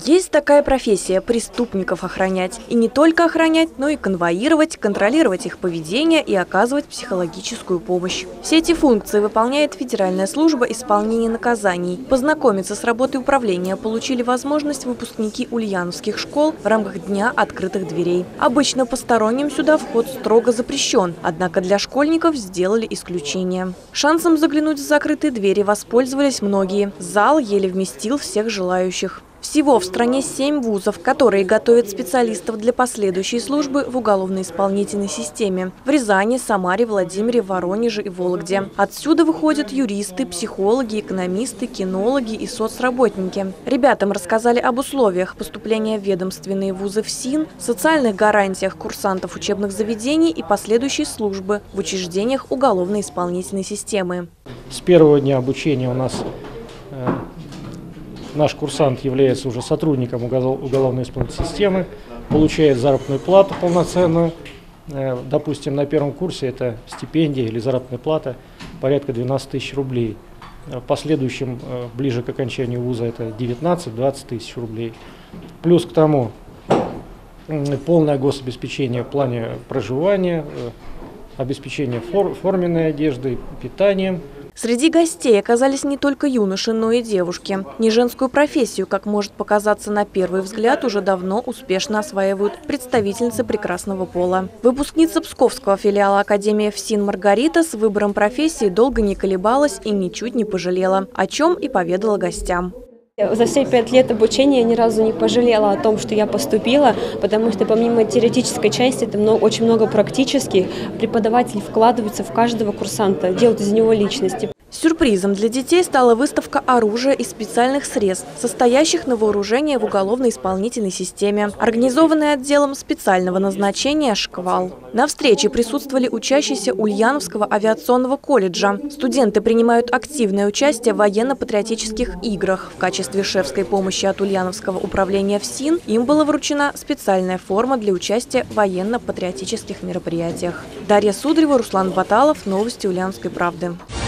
Есть такая профессия – преступников охранять. И не только охранять, но и конвоировать, контролировать их поведение и оказывать психологическую помощь. Все эти функции выполняет Федеральная служба исполнения наказаний. Познакомиться с работой управления получили возможность выпускники ульяновских школ в рамках Дня открытых дверей. Обычно посторонним сюда вход строго запрещен, однако для школьников сделали исключение. Шансом заглянуть в закрытые двери воспользовались многие. Зал еле вместил всех желающих. Всего в стране 7 вузов, которые готовят специалистов для последующей службы в уголовно-исполнительной системе. В Рязани, Самаре, Владимире, Воронеже и Вологде. Отсюда выходят юристы, психологи, экономисты, кинологи и соцработники. Ребятам рассказали об условиях поступления в ведомственные вузы ФСИН, социальных гарантиях курсантов учебных заведений и последующей службы в учреждениях уголовно-исполнительной системы. С первого дня обучения у нас наш курсант является уже сотрудником уголовно-исполнительной системы, получает заработную плату полноценную. Допустим, на первом курсе это стипендия или заработная плата порядка 12 тысяч рублей. В последующем, ближе к окончанию вуза, это 19-20 тысяч рублей. Плюс к тому полное гособеспечение в плане проживания, обеспечение форменной одеждой, питанием. Среди гостей оказались не только юноши, но и девушки. Не женскую профессию, как может показаться на первый взгляд, уже давно успешно осваивают представительницы прекрасного пола. Выпускница Псковского филиала Академии ФСИН Маргарита с выбором профессии долго не колебалась и ничуть не пожалела, о чем и поведала гостям. За все 5 лет обучения я ни разу не пожалела о том, что я поступила, потому что помимо теоретической части, это очень много практически. Преподаватели вкладываются в каждого курсанта, делают из него личности. Сюрпризом для детей стала выставка оружия и специальных средств, состоящих на вооружении в уголовно-исполнительной системе, организованная отделом специального назначения «Шквал». На встрече присутствовали учащиеся Ульяновского авиационного колледжа. Студенты принимают активное участие в военно-патриотических играх. В качестве шефской помощи от Ульяновского управления ФСИН им была вручена специальная форма для участия в военно-патриотических мероприятиях. Дарья Сударева, Руслан Баталов. Новости Ульяновской правды.